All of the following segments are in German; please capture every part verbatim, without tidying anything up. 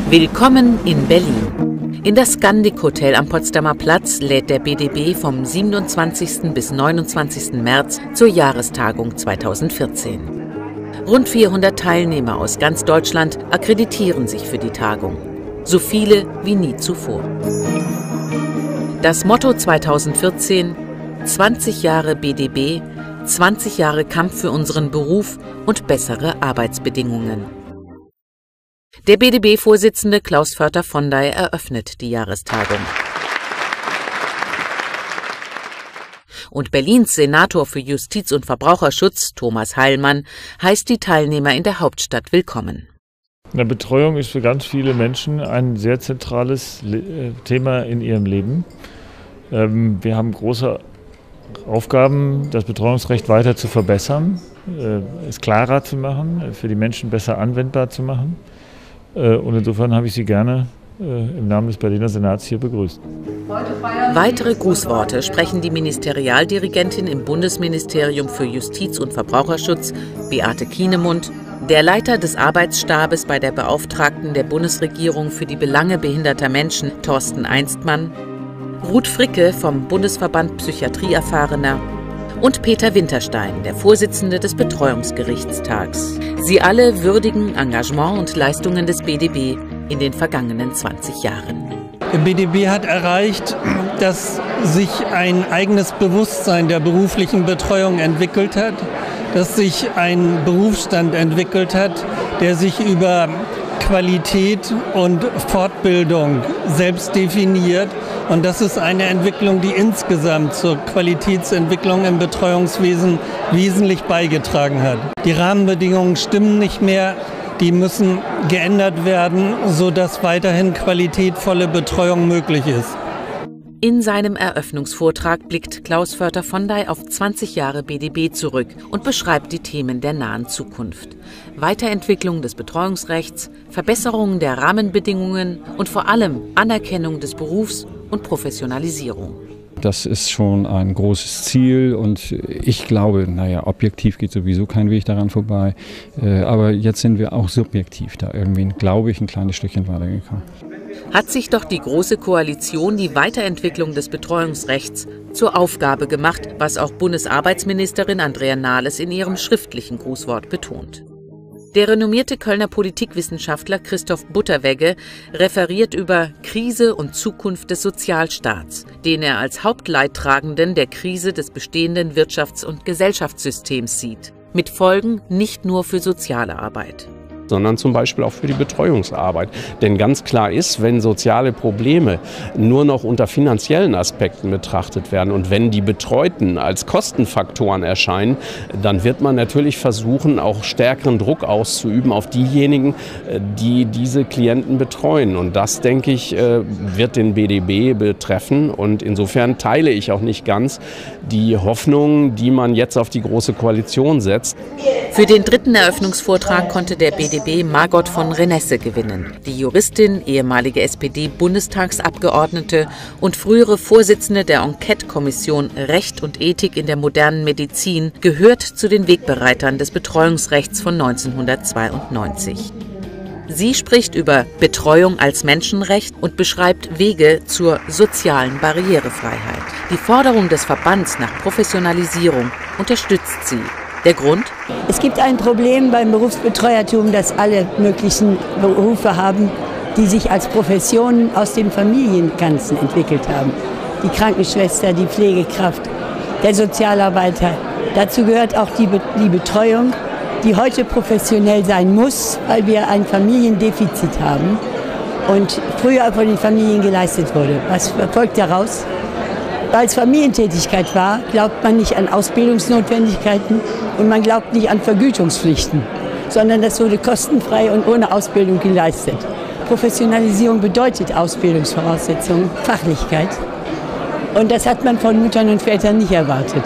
Willkommen in Berlin. In das Scandic Hotel am Potsdamer Platz lädt der B D B vom siebenundzwanzigsten bis neunundzwanzigsten März zur Jahrestagung zweitausendvierzehn. Rund vierhundert Teilnehmer aus ganz Deutschland akkreditieren sich für die Tagung. So viele wie nie zuvor. Das Motto zweitausendvierzehn: zwanzig Jahre B D B, zwanzig Jahre Kampf für unseren Beruf und bessere Arbeitsbedingungen. Der B D B-Vorsitzende Klaus Förter-Fondey eröffnet die Jahrestagung. Und Berlins Senator für Justiz und Verbraucherschutz, Thomas Heilmann, heißt die Teilnehmer in der Hauptstadt willkommen. Eine Betreuung ist für ganz viele Menschen ein sehr zentrales Thema in ihrem Leben. Wir haben große Aufgaben, das Betreuungsrecht weiter zu verbessern, es klarer zu machen, für die Menschen besser anwendbar zu machen. Und insofern habe ich Sie gerne im Namen des Berliner Senats hier begrüßt. Weitere Grußworte sprechen die Ministerialdirigentin im Bundesministerium für Justiz und Verbraucherschutz, Beate Kienemund, der Leiter des Arbeitsstabes bei der Beauftragten der Bundesregierung für die Belange behinderter Menschen, Thorsten Einstmann, Ruth Fricke vom Bundesverband Psychiatrieerfahrener und Peter Winterstein, der Vorsitzende des Betreuungsgerichtstags. Sie alle würdigen Engagement und Leistungen des B D B in den vergangenen zwanzig Jahren. Der B D B hat erreicht, dass sich ein eigenes Bewusstsein der beruflichen Betreuung entwickelt hat, dass sich ein Berufsstand entwickelt hat, der sich über Qualität und Fortbildung selbst definiert. Und das ist eine Entwicklung, die insgesamt zur Qualitätsentwicklung im Betreuungswesen wesentlich beigetragen hat. Die Rahmenbedingungen stimmen nicht mehr, die müssen geändert werden, sodass weiterhin qualitätvolle Betreuung möglich ist. In seinem Eröffnungsvortrag blickt Klaus Förter-Fondey auf zwanzig Jahre B D B zurück und beschreibt die Themen der nahen Zukunft. Weiterentwicklung des Betreuungsrechts, Verbesserung der Rahmenbedingungen und vor allem Anerkennung des Berufs und Professionalisierung. Das ist schon ein großes Ziel und ich glaube, naja, objektiv geht sowieso kein Weg daran vorbei. Aber jetzt sind wir auch subjektiv da irgendwie, glaube ich, ein kleines Stückchen weitergekommen. Hat sich doch die Große Koalition die Weiterentwicklung des Betreuungsrechts zur Aufgabe gemacht, was auch Bundesarbeitsministerin Andrea Nahles in ihrem schriftlichen Grußwort betont. Der renommierte Kölner Politikwissenschaftler Christoph Butterwegge referiert über Krise und Zukunft des Sozialstaats, den er als Hauptleidtragenden der Krise des bestehenden Wirtschafts- und Gesellschaftssystems sieht, mit Folgen nicht nur für soziale Arbeit, sondern zum Beispiel auch für die Betreuungsarbeit. Denn ganz klar ist, wenn soziale Probleme nur noch unter finanziellen Aspekten betrachtet werden und wenn die Betreuten als Kostenfaktoren erscheinen, dann wird man natürlich versuchen, auch stärkeren Druck auszuüben auf diejenigen, die diese Klienten betreuen. Und das, denke ich, wird den B D B betreffen. Und insofern teile ich auch nicht ganz die Hoffnung, die man jetzt auf die Große Koalition setzt. Für den dritten Eröffnungsvortrag konnte der B D B Margot von Renesse gewinnen. Die Juristin, ehemalige S P D-Bundestagsabgeordnete und frühere Vorsitzende der Enquete-Kommission Recht und Ethik in der modernen Medizin, gehört zu den Wegbereitern des Betreuungsrechts von neunzehnhundertzweiundneunzig. Sie spricht über Betreuung als Menschenrecht und beschreibt Wege zur sozialen Barrierefreiheit. Die Forderung des Verbands nach Professionalisierung unterstützt sie. Der Grund? Es gibt ein Problem beim Berufsbetreuertum, dass alle möglichen Berufe haben, die sich als Professionen aus dem Familienganzen entwickelt haben. Die Krankenschwester, die Pflegekraft, der Sozialarbeiter. Dazu gehört auch die, Be- die Betreuung, die heute professionell sein muss, weil wir ein Familiendefizit haben und früher von den Familien geleistet wurde. Was folgt daraus? Weil es Familientätigkeit war, glaubt man nicht an Ausbildungsnotwendigkeiten und man glaubt nicht an Vergütungspflichten, sondern das wurde kostenfrei und ohne Ausbildung geleistet. Professionalisierung bedeutet Ausbildungsvoraussetzungen, Fachlichkeit. Und das hat man von Müttern und Vätern nicht erwartet.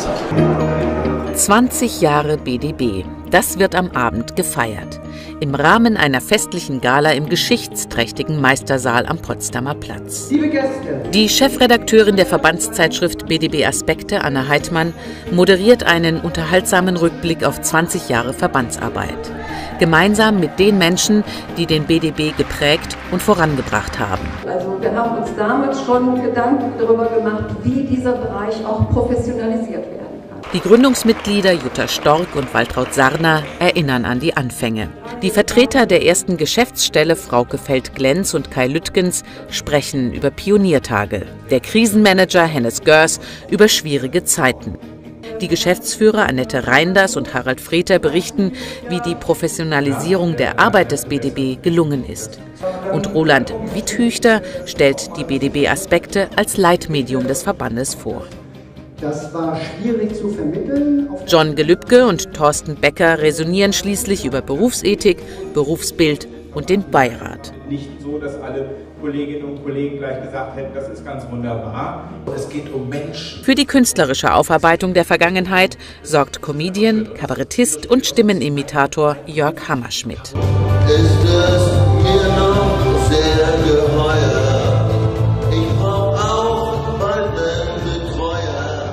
zwanzig Jahre B D B. Das wird am Abend gefeiert. Im Rahmen einer festlichen Gala im geschichtsträchtigen Meistersaal am Potsdamer Platz. Die Chefredakteurin der Verbandszeitschrift B D B Aspekte, Anna Heidmann, moderiert einen unterhaltsamen Rückblick auf zwanzig Jahre Verbandsarbeit. gemeinsam mit den Menschen, die den B D B geprägt und vorangebracht haben. Also wir haben uns damals schon Gedanken darüber gemacht, wie dieser Bereich auch professionalisiert werden kann. Die Gründungsmitglieder Jutta Stork und Waltraud Sarner erinnern an die Anfänge. Die Vertreter der ersten Geschäftsstelle Frauke Feld-Glenz und Kai Lüttgens sprechen über Pioniertage. Der Krisenmanager Hennes Görs über schwierige Zeiten. Die Geschäftsführer Annette Reinders und Harald Freter berichten, wie die Professionalisierung der Arbeit des B D B gelungen ist. Und Roland Witthüchter stellt die B D B-Aspekte als Leitmedium des Verbandes vor. Das war schwierig zu vermitteln. John Gelübke und Thorsten Becker resonieren schließlich über Berufsethik, Berufsbild und den Beirat. Nicht so, dass alle Kolleginnen und Kollegen gleich gesagt hätten, das ist ganz wunderbar. Es geht um Menschen. Für die künstlerische Aufarbeitung der Vergangenheit sorgt Comedian, Kabarettist und Stimmenimitator Jörg Hammerschmidt. Ist es mir noch sehr geheuer? Ich brauch auch bald einen Betreuer.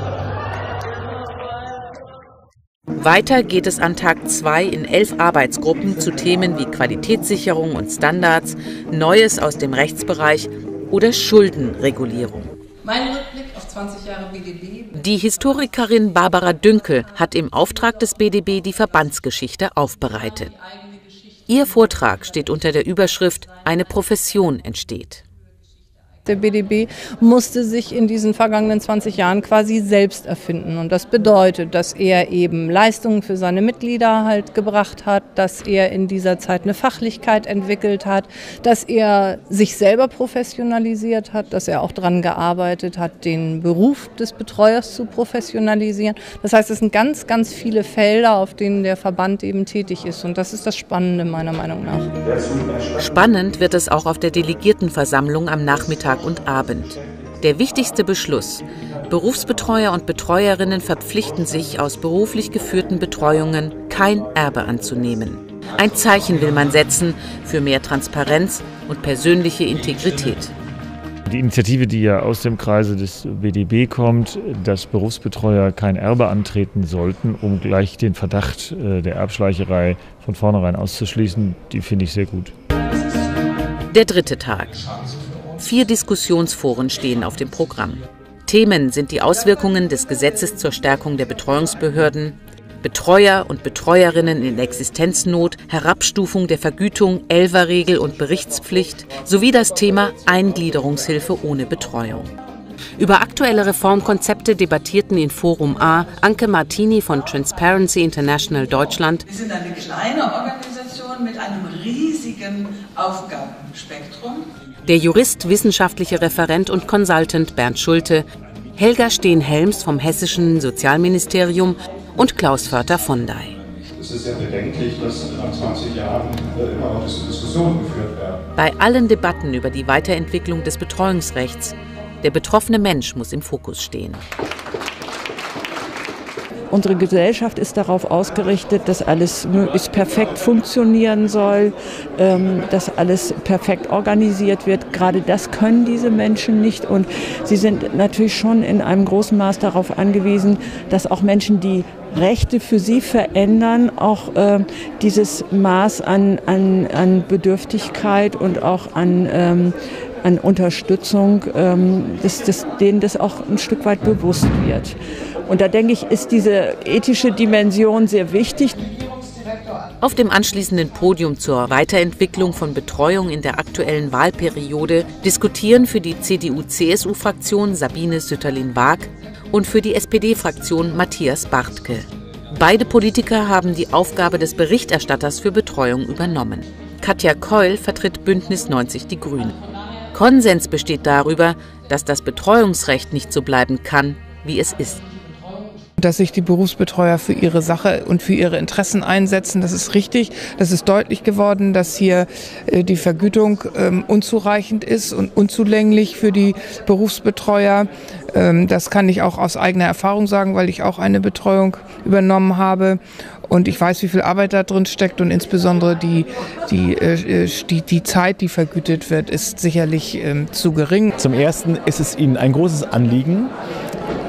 Weiter geht es an Tag zwei in elf Arbeitsgruppen zu Themen wie Qualitätssicherung und Standards, Neues aus dem Rechtsbereich oder Schuldenregulierung. Mein Rückblick auf zwanzig Jahre B D B. Die Historikerin Barbara Dünkel hat im Auftrag des B D B die Verbandsgeschichte aufbereitet. Ihr Vortrag steht unter der Überschrift »Eine Profession entsteht«. Der B D B musste sich in diesen vergangenen zwanzig Jahren quasi selbst erfinden. Und das bedeutet, dass er eben Leistungen für seine Mitglieder halt gebracht hat, dass er in dieser Zeit eine Fachlichkeit entwickelt hat, dass er sich selber professionalisiert hat, dass er auch daran gearbeitet hat, den Beruf des Betreuers zu professionalisieren. Das heißt, es sind ganz, ganz viele Felder, auf denen der Verband eben tätig ist. Und das ist das Spannende meiner Meinung nach. Spannend wird es auch auf der Delegiertenversammlung am Nachmittag und Abend. Der wichtigste Beschluss: Berufsbetreuer und Betreuerinnen verpflichten sich, aus beruflich geführten Betreuungen kein Erbe anzunehmen. Ein Zeichen will man setzen für mehr Transparenz und persönliche Integrität. Die Initiative, die ja aus dem Kreise des B D B kommt, dass Berufsbetreuer kein Erbe antreten sollten, um gleich den Verdacht der Erbschleicherei von vornherein auszuschließen, die finde ich sehr gut. Der dritte Tag. Vier Diskussionsforen stehen auf dem Programm. Themen sind die Auswirkungen des Gesetzes zur Stärkung der Betreuungsbehörden, Betreuer und Betreuerinnen in Existenznot, Herabstufung der Vergütung, Elferregel und Berichtspflicht sowie das Thema Eingliederungshilfe ohne Betreuung. Über aktuelle Reformkonzepte debattierten in Forum A Anke Martini von Transparency International Deutschland. Wir sind eine kleine Organisation mit einem riesigen Aufgabenspektrum. Der Jurist, wissenschaftliche Referent und Consultant Bernd Schulte, Helga Steen-Helms vom Hessischen Sozialministerium und Klaus Förter-Fondey. Es ist ja bedenklich, dass nach zwanzig Jahren immer noch diese Diskussionen geführt werden. Bei allen Debatten über die Weiterentwicklung des Betreuungsrechts, der betroffene Mensch muss im Fokus stehen. Unsere Gesellschaft ist darauf ausgerichtet, dass alles möglichst perfekt funktionieren soll, dass alles perfekt organisiert wird. Gerade das können diese Menschen nicht und sie sind natürlich schon in einem großen Maß darauf angewiesen, dass auch Menschen, die Rechte für sie verändern, auch äh, dieses Maß an, an, an Bedürftigkeit und auch an, ähm, an Unterstützung, ähm, dass, dass denen das auch ein Stück weit bewusst wird. Und da denke ich, ist diese ethische Dimension sehr wichtig. Auf dem anschließenden Podium zur Weiterentwicklung von Betreuung in der aktuellen Wahlperiode diskutieren für die C D U-C S U-Fraktion Sabine Sütterlin-Waag und für die S P D-Fraktion Matthias Bartke. Beide Politiker haben die Aufgabe des Berichterstatters für Betreuung übernommen. Katja Keul vertritt Bündnis neunzig Die Grünen. Konsens besteht darüber, dass das Betreuungsrecht nicht so bleiben kann, wie es ist. Dass sich die Berufsbetreuer für ihre Sache und für ihre Interessen einsetzen, das ist richtig. Das ist deutlich geworden, dass hier äh, die Vergütung ähm, unzureichend ist und unzulänglich für die Berufsbetreuer. Ähm, das kann ich auch aus eigener Erfahrung sagen, weil ich auch eine Betreuung übernommen habe. Und ich weiß, wie viel Arbeit da drin steckt und insbesondere die, die, äh, die, die Zeit, die vergütet wird, ist sicherlich ähm, zu gering. Zum Ersten ist es Ihnen ein großes Anliegen,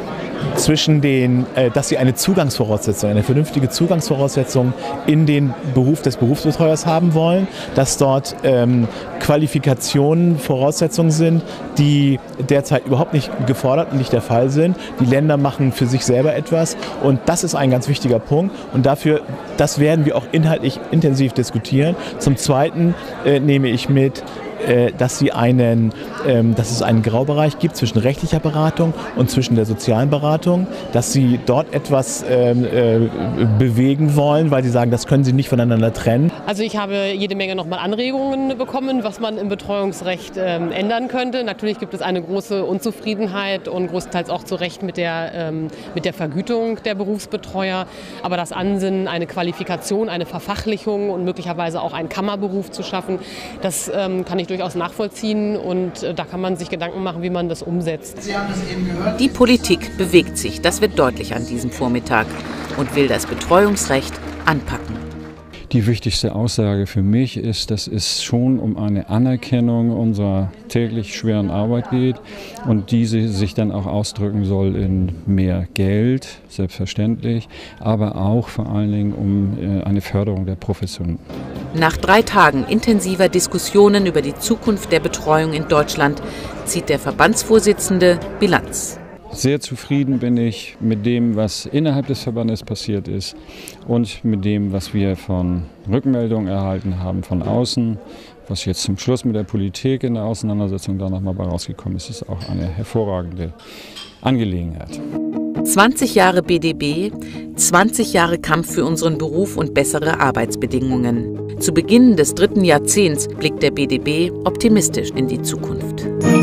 zwischen den, äh, dass sie eine Zugangsvoraussetzung, eine vernünftige Zugangsvoraussetzung in den Beruf des Berufsbetreuers haben wollen, dass dort ähm, Qualifikationen Voraussetzungen sind, die derzeit überhaupt nicht gefordert und nicht der Fall sind. Die Länder machen für sich selber etwas und das ist ein ganz wichtiger Punkt und dafür, das werden wir auch inhaltlich intensiv diskutieren. Zum Zweiten äh, nehme ich mit, dass, sie einen, dass es einen Graubereich gibt zwischen rechtlicher Beratung und zwischen der sozialen Beratung, dass sie dort etwas äh, bewegen wollen, weil sie sagen, das können sie nicht voneinander trennen. Also ich habe jede Menge nochmal Anregungen bekommen, was man im Betreuungsrecht äh, ändern könnte. Natürlich gibt es eine große Unzufriedenheit und großteils auch zu Recht mit der, ähm, mit der Vergütung der Berufsbetreuer. Aber das Ansinnen, eine Qualifikation, eine Verfachlichung und möglicherweise auch einen Kammerberuf zu schaffen, das ähm, kann ich durchaus nachvollziehen und äh, da kann man sich Gedanken machen, wie man das umsetzt. Sie haben das eben gehört. Die Politik bewegt sich, das wird deutlich an diesem Vormittag und will das Betreuungsrecht anpacken. Die wichtigste Aussage für mich ist, dass es schon um eine Anerkennung unserer täglich schweren Arbeit geht und diese sich dann auch ausdrücken soll in mehr Geld, selbstverständlich, aber auch vor allen Dingen um eine Förderung der Profession. Nach drei Tagen intensiver Diskussionen über die Zukunft der Betreuung in Deutschland zieht der Verbandsvorsitzende Bilanz. Sehr zufrieden bin ich mit dem, was innerhalb des Verbandes passiert ist und mit dem, was wir von Rückmeldungen erhalten haben von außen. Was jetzt zum Schluss mit der Politik in der Auseinandersetzung da nochmal bei rausgekommen ist, ist auch eine hervorragende Angelegenheit. zwanzig Jahre B D B, zwanzig Jahre Kampf für unseren Beruf und bessere Arbeitsbedingungen. Zu Beginn des dritten Jahrzehnts blickt der B D B optimistisch in die Zukunft.